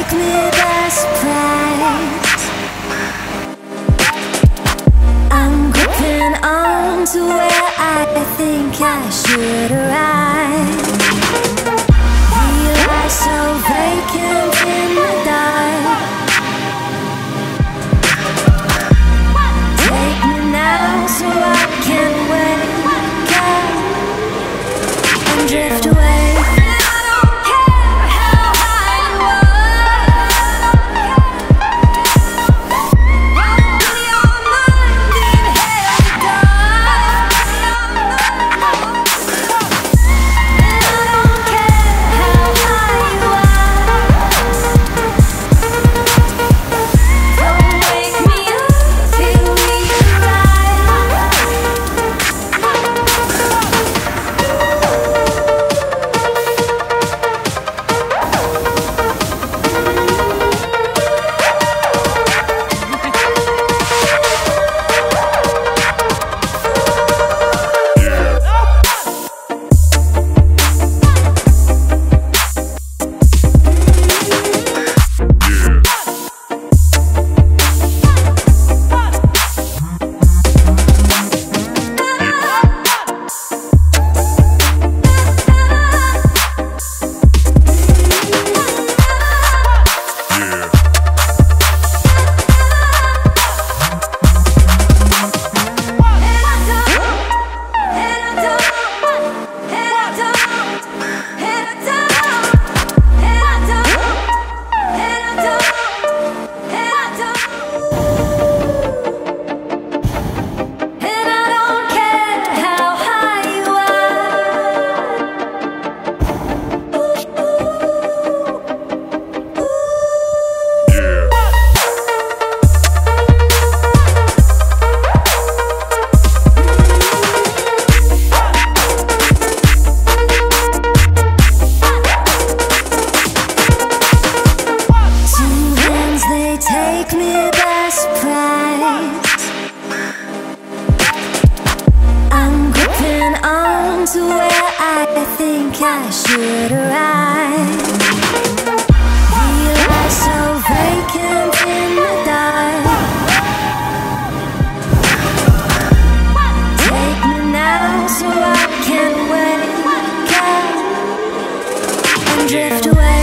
take me by surprise. I'm gripping on to where I think I should arrive. We lie so vacant in the dark. Take me now so I can wake up and drift away. Take me by surprise. I'm gripping on to where I think I should arrive. We lie so vacant in the dark. Take me now so I can wake up and drift away.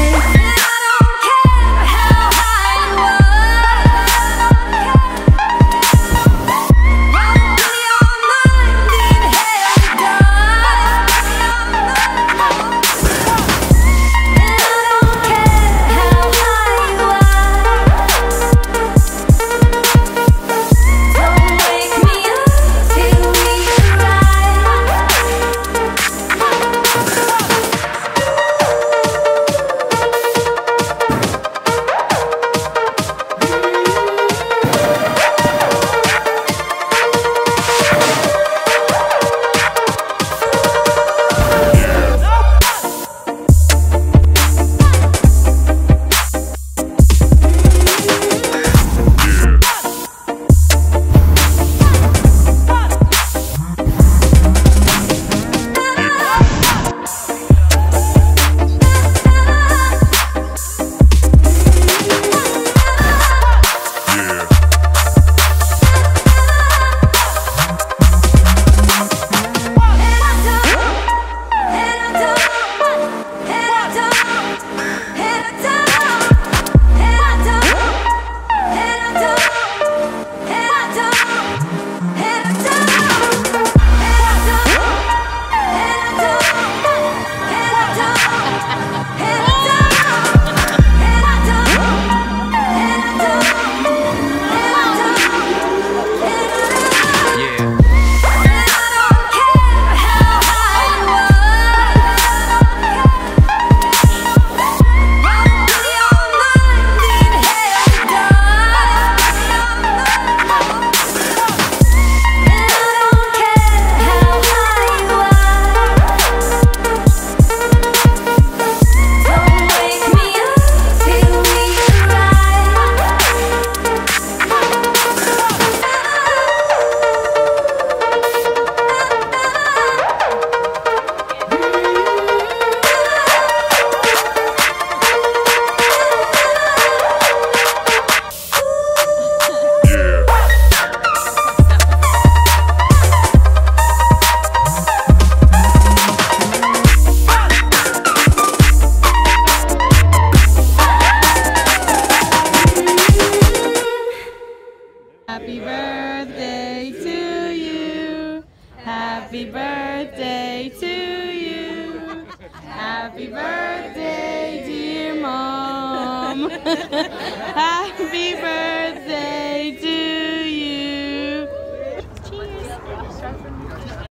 mom. Happy birthday to you. Cheers.